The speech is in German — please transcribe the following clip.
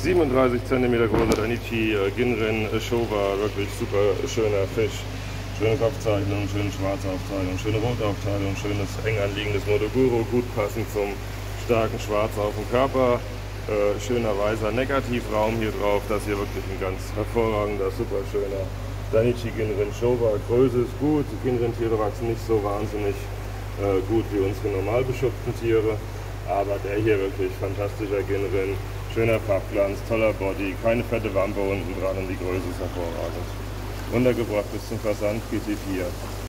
37 cm großer Danichi Ginrin Showa, wirklich super schöner Fisch. Schöne Kopfzeichnung, schöne Schwarzaufteilung, schöne Rotaufteilung, schönes eng anliegendes Nodoguro, gut passend zum starken Schwarz auf dem Körper. Schöner weißer Negativraum hier drauf, das hier wirklich ein ganz hervorragender, super schöner Danichi Ginrin Showa. Größe ist gut, die Ginrin-Tiere wachsen nicht so wahnsinnig gut wie unsere normal beschuppten Tiere, aber der hier wirklich fantastischer Ginrin, schöner Farbglanz, toller Body, keine fette Wampe unten dran und die Größe ist hervorragend. Untergebracht bis zum Versand GT4.